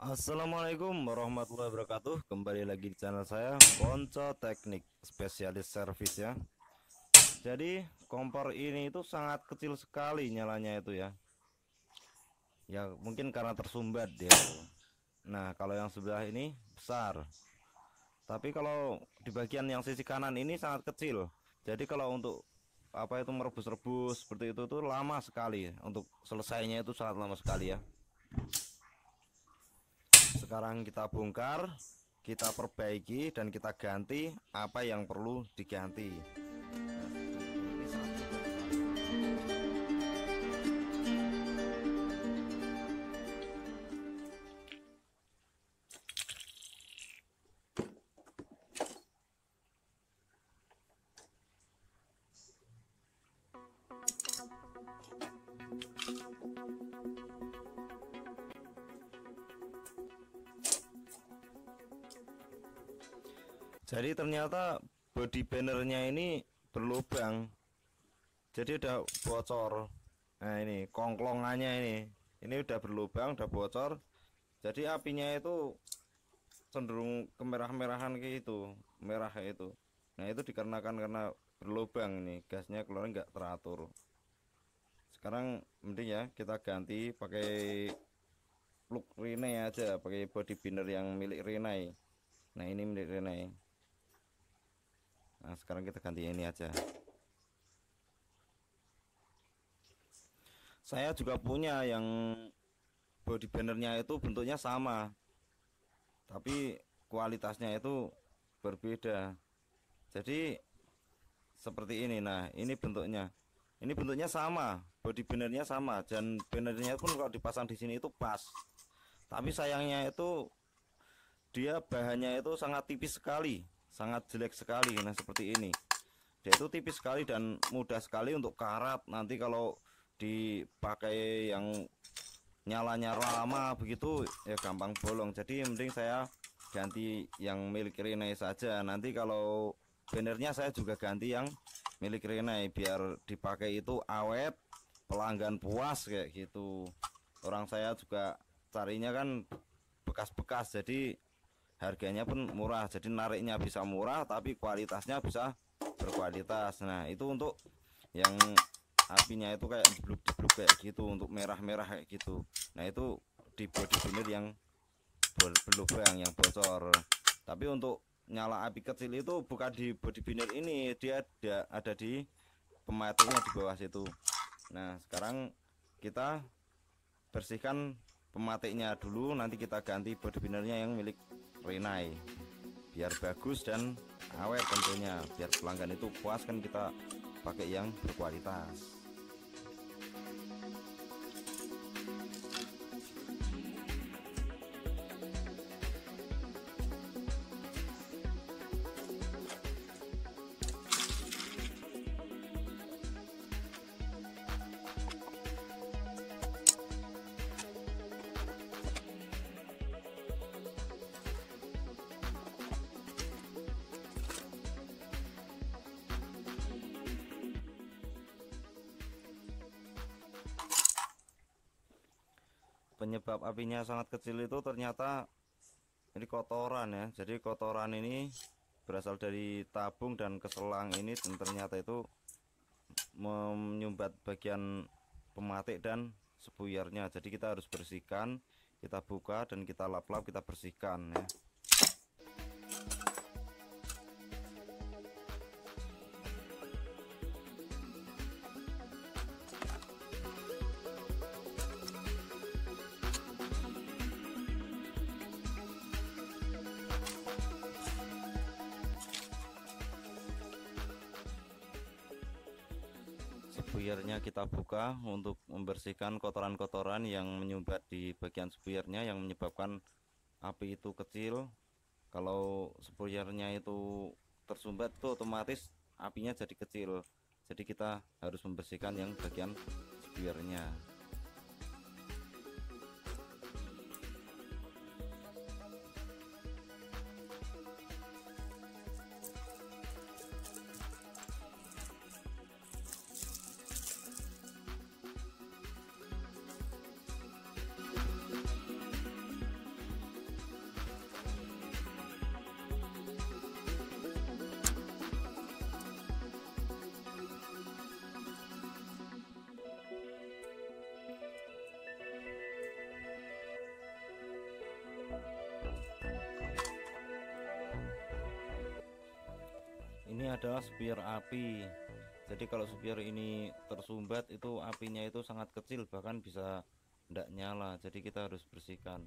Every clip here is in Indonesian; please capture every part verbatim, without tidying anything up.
Assalamualaikum warahmatullahi wabarakatuh. Kembali lagi di channel saya, Ponco Teknik Spesialis Servis ya. Jadi kompor ini itu sangat kecil sekali nyalanya itu ya. Ya mungkin karena tersumbat dia itu. Nah kalau yang sebelah ini besar. Tapi kalau di bagian yang sisi kanan ini sangat kecil. Jadi kalau untuk apa itu merebus-rebus seperti itu tuh lama sekali. Untuk selesainya itu sangat lama sekali ya. Sekarang kita bongkar, kita perbaiki dan kita ganti apa yang perlu diganti. Jadi ternyata body bannernya ini berlubang, jadi udah bocor. Nah ini kongklongannya ini, ini udah berlubang, udah bocor. Jadi apinya itu cenderung kemerah-merahan kayak itu, merah kayak itu. Nah itu dikarenakan karena berlubang ini, gasnya keluar nggak teratur. Sekarang mending ya kita ganti pakai plug Rinnai aja, pakai body binder yang milik Rinnai. Nah ini milik Rinnai. Nah sekarang kita ganti ini aja. Saya juga punya yang body bannernya itu bentuknya sama, tapi kualitasnya itu berbeda. Jadi seperti ini. Nah ini bentuknya, ini bentuknya sama, body bannernya sama, dan bannernya pun kalau dipasang di sini itu pas. Tapi sayangnya itu dia bahannya itu sangat tipis sekali, sangat jelek sekali. Nah seperti ini, dia itu tipis sekali dan mudah sekali untuk karat. Nanti kalau dipakai yang nyalanya lama begitu ya gampang bolong. Jadi mending saya ganti yang milik Rinnai saja. Nanti kalau bannernya saya juga ganti yang milik Rinnai biar dipakai itu awet, pelanggan puas kayak gitu. Orang saya juga carinya kan bekas-bekas, jadi harganya pun murah, jadi nariknya bisa murah tapi kualitasnya bisa berkualitas. Nah itu untuk yang apinya itu kayak jeblok-jeblok kayak gitu, untuk merah-merah kayak gitu. Nah itu di body binder yang berlubang, yang bocor. Tapi untuk nyala api kecil itu bukan di body binder ini, dia ada, ada di pematiknya di bawah situ. Nah sekarang kita bersihkan pematiknya dulu, nanti kita ganti body bindernya yang milik Rinnai biar bagus dan awet tentunya, biar pelanggan itu puas kan kita pakai yang berkualitas. Penyebab apinya sangat kecil itu ternyata ini kotoran ya. Jadi kotoran ini berasal dari tabung dan keselang ini, dan ternyata itu menyumbat bagian pematik dan spuyernya. Jadi kita harus bersihkan, kita buka dan kita lap-lap, kita bersihkan ya. Spuyernya kita buka untuk membersihkan kotoran-kotoran yang menyumbat di bagian spuyernya yang menyebabkan api itu kecil. Kalau spuyernya itu tersumbat itu otomatis apinya jadi kecil. Jadi kita harus membersihkan yang bagian spuyernya. ini adalah spier api. Jadi kalau spier ini tersumbat itu apinya itu sangat kecil, bahkan bisa tidak nyala. Jadi kita harus bersihkan.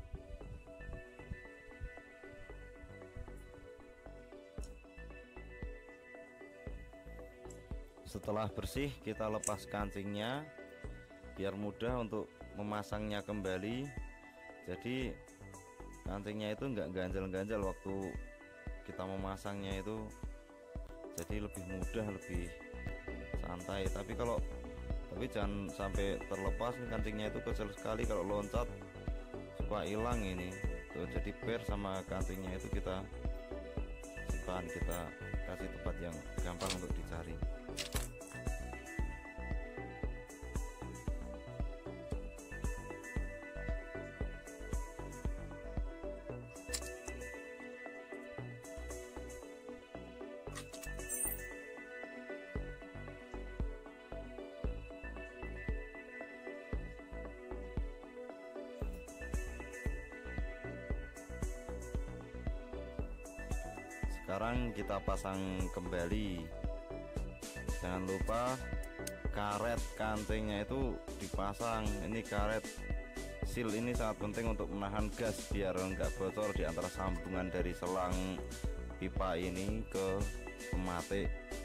Setelah bersih kita lepas kancingnya biar mudah untuk memasangnya kembali. Jadi kancingnya itu enggak ganjal-ganjal waktu kita memasangnya itu, jadi lebih mudah, lebih santai. Tapi kalau tapi jangan sampai terlepas, kancingnya itu kecil sekali, kalau loncat suka hilang ini tuh. Jadi per sama kancingnya itu kita simpan, kita kasih tempat yang gampang untuk dicari. Sekarang kita pasang kembali. Jangan lupa karet kancingnya itu dipasang. Ini karet seal ini sangat penting untuk menahan gas biar enggak bocor di antara sambungan dari selang pipa ini ke pematik.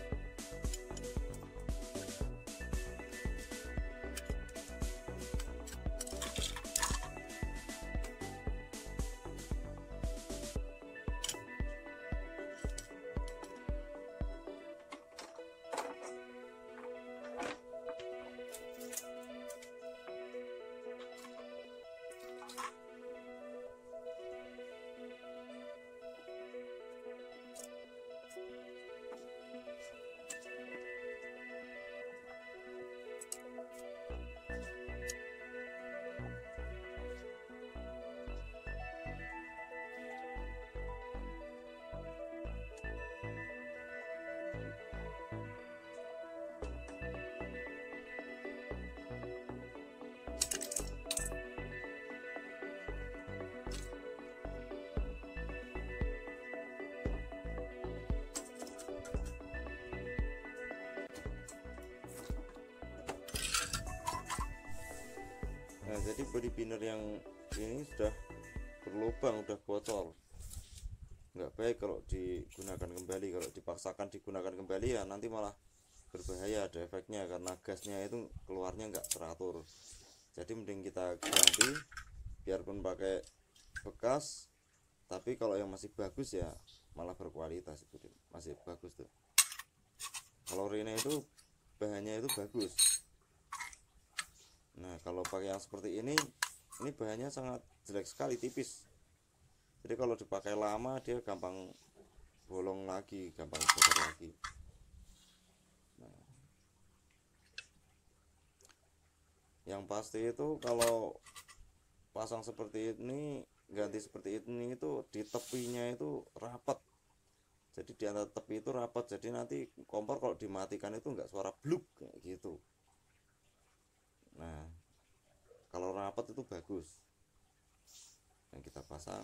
Nah, jadi body pinner yang ini sudah berlubang, sudah bocor. Nggak baik kalau digunakan kembali. Kalau dipaksakan digunakan kembali ya nanti malah berbahaya, ada efeknya karena gasnya itu keluarnya nggak teratur. Jadi mending kita ganti, biarpun pakai bekas, tapi kalau yang masih bagus ya malah berkualitas, itu masih bagus tuh. Kalau Rene itu bahannya itu bagus. Nah, kalau pakai yang seperti ini, ini bahannya sangat jelek sekali, tipis. Jadi kalau dipakai lama dia gampang bolong lagi, gampang bocor lagi. Nah, yang pasti itu kalau pasang seperti ini, ganti seperti ini itu di tepinya itu rapat. Jadi di antara tepi itu rapat, jadi nanti kompor kalau dimatikan itu enggak suara bluk kayak gitu. Nah, kalau rapat itu bagus. Yang kita pasang.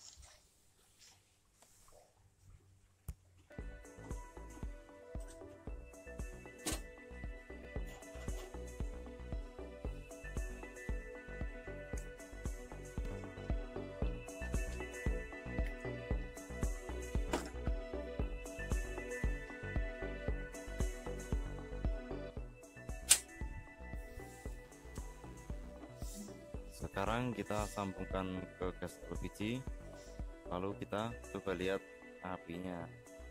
Sekarang kita sambungkan ke gas L P G, lalu kita coba lihat apinya.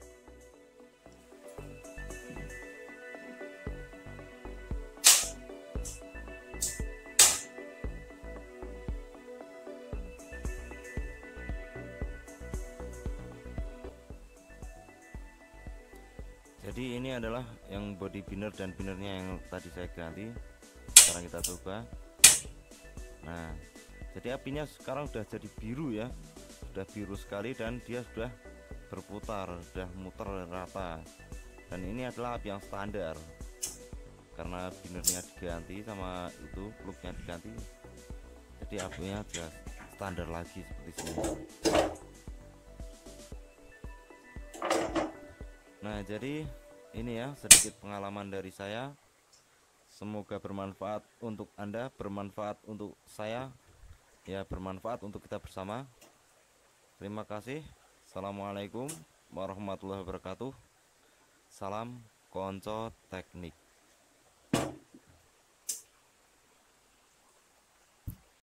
Jadi ini adalah yang body binner dan binnernya yang tadi saya ganti. Sekarang kita coba. Nah, jadi apinya sekarang sudah jadi biru ya, sudah biru sekali dan dia sudah berputar, sudah muter rata. Dan ini adalah api yang standar, karena binnernya diganti sama itu plugnya diganti, jadi apinya sudah standar lagi seperti ini. Nah, jadi ini ya sedikit pengalaman dari saya. Semoga bermanfaat untuk Anda, bermanfaat untuk saya, ya bermanfaat untuk kita bersama. Terima kasih. Assalamualaikum warahmatullahi wabarakatuh. Salam Konco Teknik.